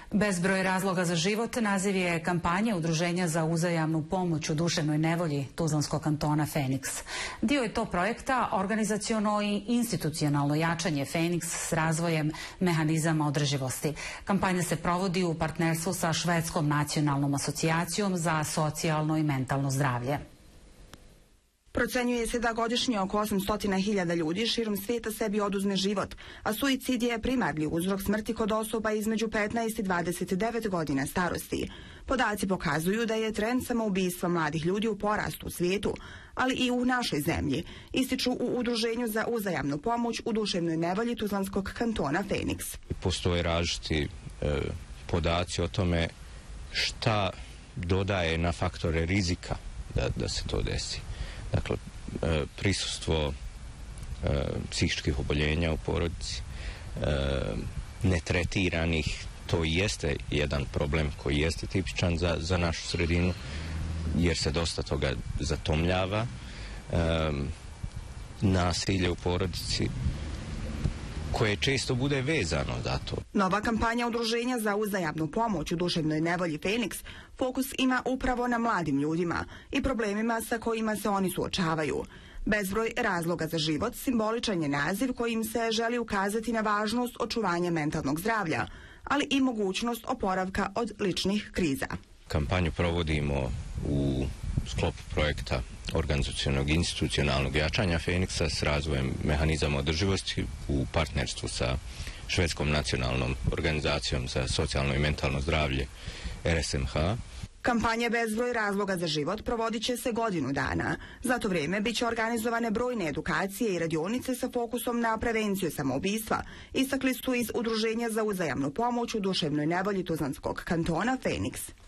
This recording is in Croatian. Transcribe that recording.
Bezbroj razloga za život naziv je kampanje Udruženja za uzajamnu pomoć u duševnoj nevolji Tuzlanskog kantona Feniks. Dio je to projekta organizaciono i institucionalno jačanje Feniks s razvojem mehanizama održivosti. Kampanja se provodi u partnerstvu sa Švedskom nacionalnom asocijacijom za socijalno i mentalno zdravlje. Procenjuje se da godišnje oko 800.000 ljudi širom svijeta sebi oduzme život, a suicid je primarni uzrok smrti kod osoba između 15 i 29 godina starosti. Podaci pokazuju da je trend samoubistva mladih ljudi u porastu u svijetu, ali i u našoj zemlji, ističu u Udruženju za uzajamnu pomoć u duševnoj nevolji Tuzlanskog kantona Feniks. Postoje različiti podaci o tome šta dodaje na faktore rizika da se to desi. Dakle, prisustvo psihičkih oboljenja u porodici, netretiranih, to jeste jedan problem koji jeste tipičan za našu sredinu, jer se dosta toga zatomljava, nasilje u porodici, koje često bude vezano za to. Nova kampanja Udruženja za uzajamnu pomoć u duševnoj nevolji Feniks fokus ima upravo na mladim ljudima i problemima sa kojima se oni suočavaju. Bezbroj razloga za život simboličan je naziv kojim se želi ukazati na važnost očuvanja mentalnog zdravlja, ali i mogućnost oporavka od ličnih kriza. Kampanju provodimo u sklopu projekta organizacionog i institucionalnog jačanja Feniksa s razvojem mehanizama održivosti u partnerstvu sa Švedskom nacionalnom organizacijom za socijalno i mentalno zdravlje RSMH. Kampanja Bezbroj razloga za život provodit će se godinu dana. Za to vrijeme bit će organizovane brojne edukacije i radionice sa fokusom na prevenciju samoubistva, istakli su iz Udruženja za uzajamnu pomoć u duševnoj nevolji Tuzlanskog kantona Feniks.